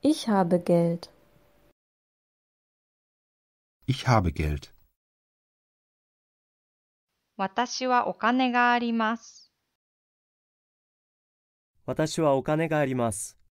Ich habe Geld. Ich habe Geld. 私はお金があります。 私はお金があります。